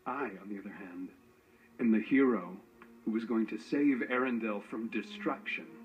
I, on the other hand, am the hero who was going to save Arendelle from destruction.